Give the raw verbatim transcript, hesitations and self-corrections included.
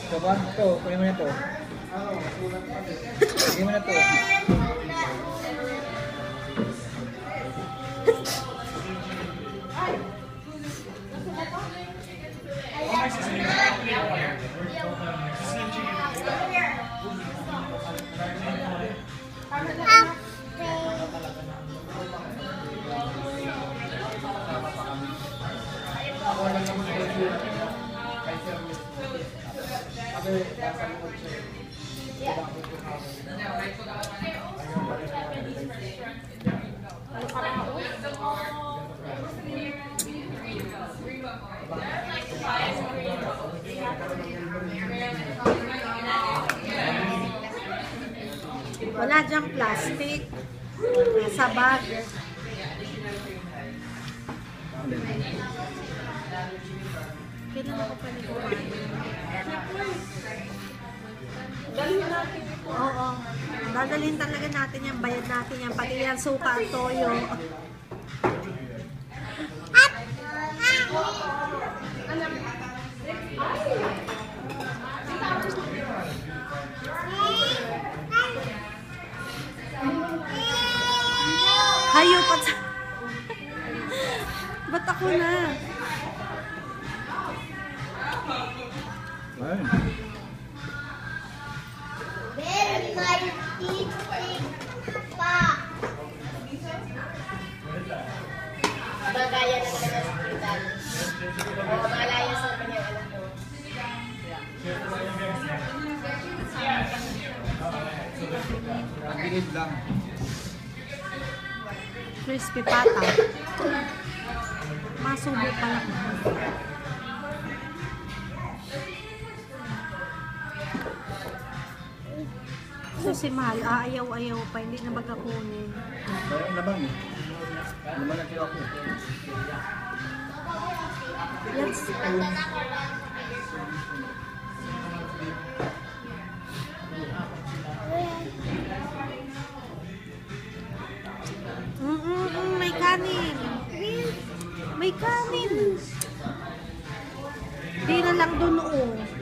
Kapan to, kunin mo na to. Kunin mo na to. Wala diyang plastic. Nasa bag. Kailan ako pa nito? Dalhin natin ito. Oo. Dadalhin talaga natin yan. Bayad natin yan. Pati yan suka at toyo. Hayo pa sa... Ba't ako na? Ay. Very my teeth pa. Bagaya na talaga sa hospital. Oo, malaya sa kanyang anak ko. Ang gilid lang. Crispy pata. Masubo pa lang. So si Mahal, aayaw-ayaw pa, hindi na baga kunin. Parang labang eh. Naman na kayo ako. Yes. Mm -mm -mm, may kanin. May kanin. Hindi na lang doon, oo.